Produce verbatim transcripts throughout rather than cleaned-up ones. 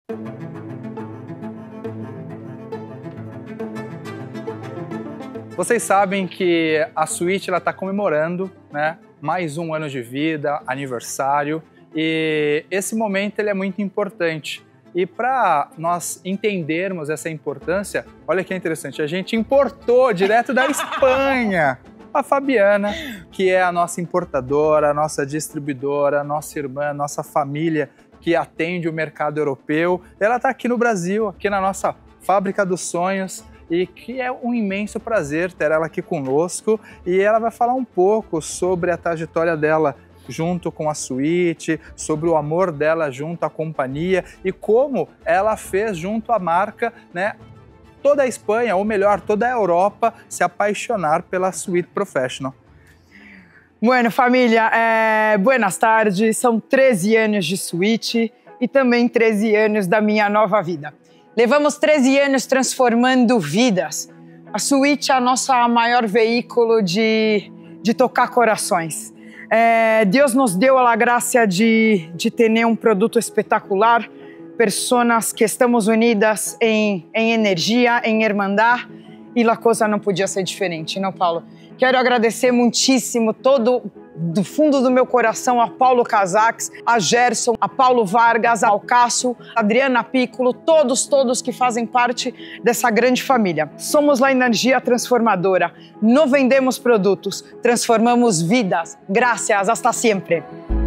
Vocês sabem que a Sweet está comemorando, né, mais um ano de vida, aniversário, e esse momento ele é muito importante. E para nós entendermos essa importância, olha que interessante, a gente importou direto da Espanha a Fabiana, que é a nossa importadora, a nossa distribuidora, a nossa irmã, a nossa família que atende o mercado europeu. Ela está aqui no Brasil, aqui na nossa Fábrica dos Sonhos, e que é um imenso prazer ter ela aqui conosco, e ela vai falar um pouco sobre a trajetória dela junto com a Sweet, sobre o amor dela junto à companhia e como ela fez junto à marca, né, toda a Espanha, ou melhor, toda a Europa se apaixonar pela Sweet Professional. Bueno, família, é... buenas tardes, são treze anos de Sweet e também treze anos da minha nova vida. Levamos treze anos transformando vidas. A Sweet é a nossa maior veículo de, de tocar corações. É, Deus nos deu a graça de, de ter um produto espetacular, pessoas que estamos unidas em, em energia, em irmandade, e a coisa não podia ser diferente, não, Paulo? Quero agradecer muitíssimo todo do fundo do meu coração a Paulo Casax, a Gerson, a Paulo Vargas, ao Cássio, a Adriana Piccolo, todos, todos que fazem parte dessa grande família. Somos a energia transformadora, não vendemos produtos, transformamos vidas. Gracias, hasta siempre.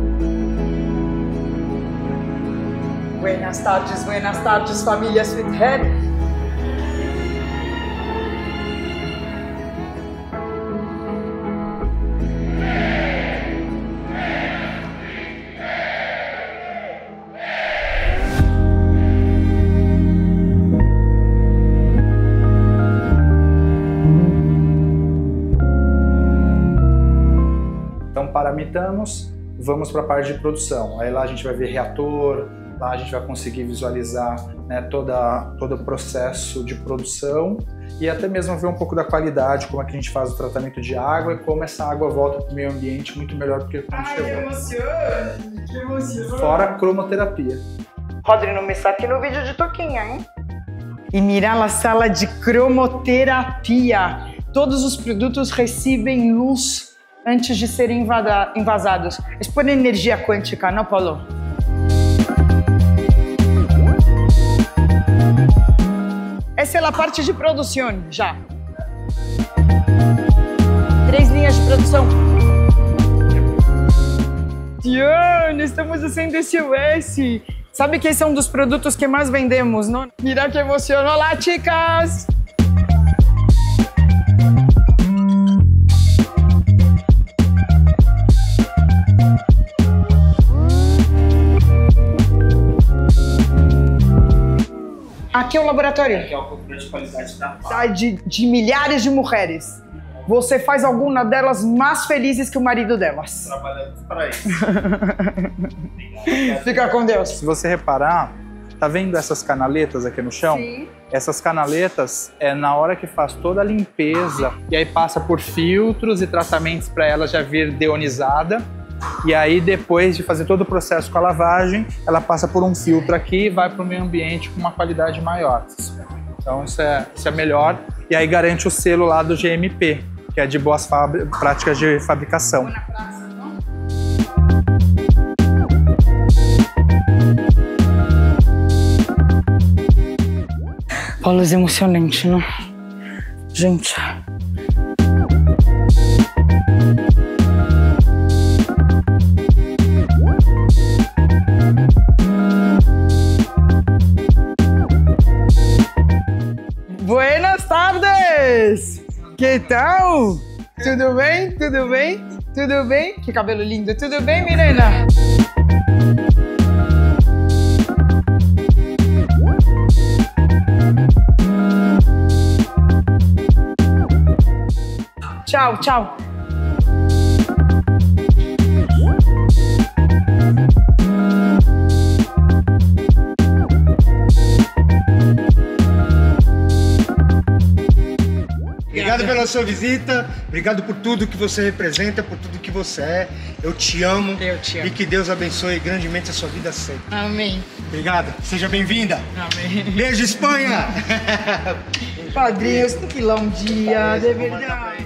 Buenas tardes, buenas tardes, família Sweethead. Paramitamos, vamos para a parte de produção. Aí lá a gente vai ver reator, lá a gente vai conseguir visualizar, né, toda, todo o processo de produção e até mesmo ver um pouco da qualidade, como é que a gente faz o tratamento de água e como essa água volta para o meio ambiente muito melhor do que quando chegou. Ai, que emoção! Que emoção! Fora a cromoterapia. Rodri, não me saque no vídeo de Toquinha, hein? E mirar a sala de cromoterapia. Todos os produtos recebem luz antes de serem envasados. Expõe energia quântica, não, Paulo? Essa é a parte de produção, já. Três linhas de produção. Diana, estamos fazendo esse U S. Sabe que esse é um dos produtos que mais vendemos, não? Mira que emoção. Olá, chicas! Aqui é o laboratório. Aqui é o controle de qualidade da fábrica. De, de milhares de mulheres. Você faz alguma delas mais felizes que o marido delas. Trabalhando para isso. Fica com Deus. Se você reparar, tá vendo essas canaletas aqui no chão? Sim. Essas canaletas é na hora que faz toda a limpeza e aí passa por filtros e tratamentos para ela já vir deionizada. E aí, depois de fazer todo o processo com a lavagem, ela passa por um filtro aqui e vai para o meio ambiente com uma qualidade maior. Então, isso é, isso é melhor. E aí, garante o selo lá do G M P, que é de boas práticas de fabricação. Paulo, é emocionante, não? Gente... Buenas tardes! Que tal? Tudo bem? Tudo bem? Tudo bem? Que cabelo lindo! Tudo bem, Mirena? Tchau, tchau! Obrigado pela sua visita, obrigado por tudo que você representa, por tudo que você é. Eu te amo. Eu te amo. E que Deus abençoe grandemente a sua vida sempre. Amém. Obrigado. Seja bem-vinda. Amém. Beijo, Espanha. Padrinhos, tem que ir lá um dia, de verdade.